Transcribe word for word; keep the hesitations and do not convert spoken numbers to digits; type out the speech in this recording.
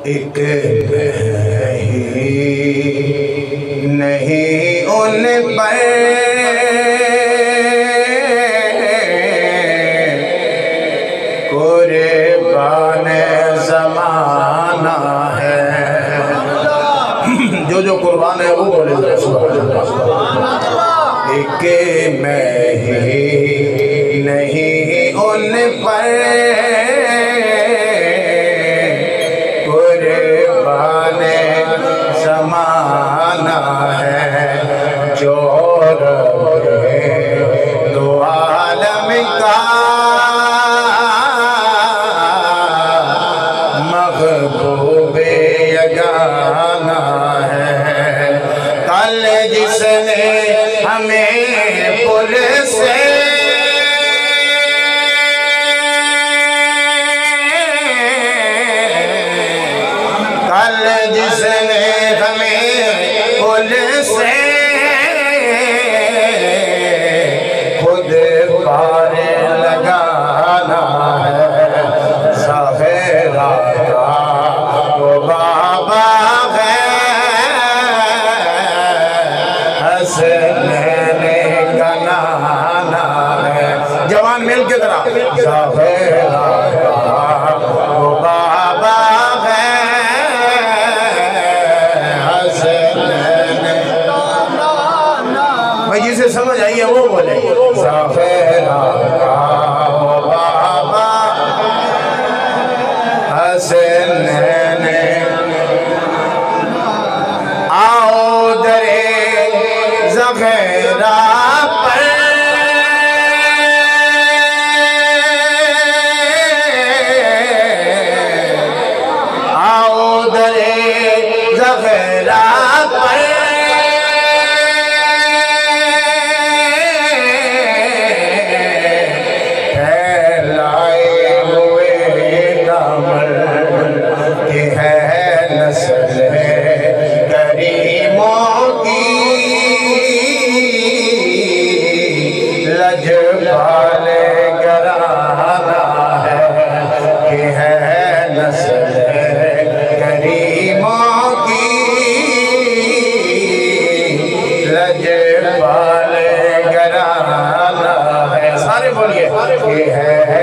एक ही नहीं उन पर कुर्बान ज़माना है। जो जो कुर्बान है वो बोले एक मैं ही नहीं उन पर कुर्बान ज़माना है। जो दो आलम का महबूब यगाना है। कल जिसने हमें पुर से कल जिसने हमें पुर से खुद पार लगाना है। ज़ाहिरा का वो बाबा है, हसनैन का नाना है। जवान मिल के जरा ज़ाहिरा का वो बाबा है, हसनैन भाई जिसे समझ आई है वो बोले ज़ाहिरा का वो बाबा हसनैन। आओ दरे ज़ग़ीरा पर आओ दरे ज़ग़ीरा पर फैलाए हुए दामन की है नस्ल करीमों की। लजपाल घराना है कि है नस्ल करीमों की। लजपाल घराना है, सारे बोलिए कि है